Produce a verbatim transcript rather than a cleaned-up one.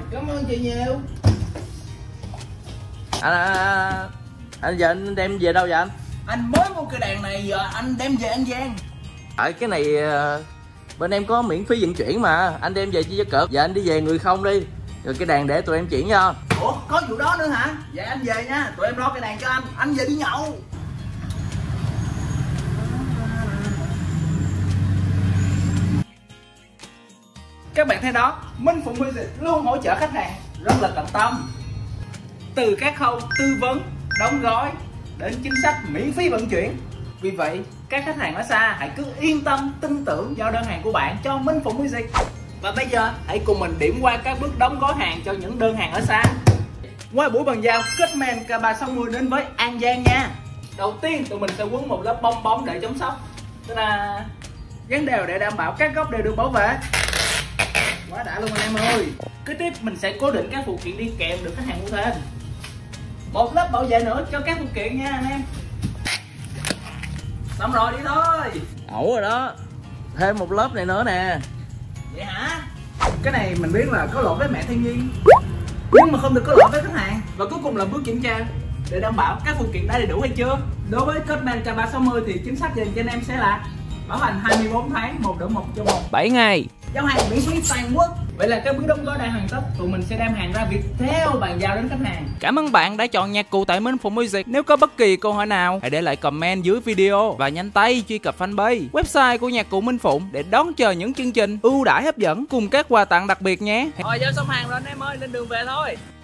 Cảm ơn chị nhiều. Anh, anh, anh giờ anh đem về đâu vậy anh? Anh mới mua cái đèn này, giờ anh đem về An Giang. Tại cái này bên em có miễn phí vận chuyển mà, anh đem về chi cho cỡ. Giờ anh đi về người không đi, rồi cái đèn để tụi em chuyển cho. Ủa có vụ đó nữa hả? Vậy anh về nha, tụi em lo cái đèn cho anh, anh về đi nhậu. Các bạn thấy đó, Minh Phụng Music luôn hỗ trợ khách hàng rất là tận tâm, từ các khâu tư vấn, đóng gói đến chính sách miễn phí vận chuyển. Vì vậy các khách hàng ở xa hãy cứ yên tâm tin tưởng giao đơn hàng của bạn cho Minh Phụng Music. Và bây giờ hãy cùng mình điểm qua các bước đóng gói hàng cho những đơn hàng ở xa. Qua buổi bàn giao, Cutman K ba sáu mươi đến với An Giang nha. Đầu tiên tụi mình sẽ quấn một lớp bong bóng để chống sốc, tức là gắn đều để đảm bảo các góc đều được bảo vệ. Quá đã luôn anh em ơi. Kế tiếp mình sẽ cố định các phụ kiện đi kèm được khách hàng mua thêm. Một lớp bảo vệ nữa cho các phụ kiện nha anh em. Xong rồi đi thôi. Ổn rồi đó, thêm một lớp này nữa nè. Vậy hả? Cái này mình biết là có lỗi với mẹ thiên nhiên, nhưng mà không được có lỗi với khách hàng. Và cuối cùng là bước kiểm tra để đảm bảo các phụ kiện đã đầy đủ hay chưa. Đối với Cutman K ba sáu mươi thì chính sách dành cho anh em sẽ là bảo hành hai mươi bốn tháng, một đổi một cho một, bảy ngày, giao hàng miễn phí toàn quốc. Vậy là các bước đóng gói đã hoàn tất, tụi mình sẽ đem hàng ra Viettel bàn giao đến khách hàng. Cảm ơn bạn đã chọn nhạc cụ tại Minh Phụng Music. Nếu có bất kỳ câu hỏi nào, hãy để lại comment dưới video và nhanh tay truy cập fanpage, website của nhạc cụ Minh Phụng để đón chờ những chương trình ưu đãi hấp dẫn cùng các quà tặng đặc biệt nhé. Rồi giao xong hàng rồi anh em ơi, lên đường về thôi.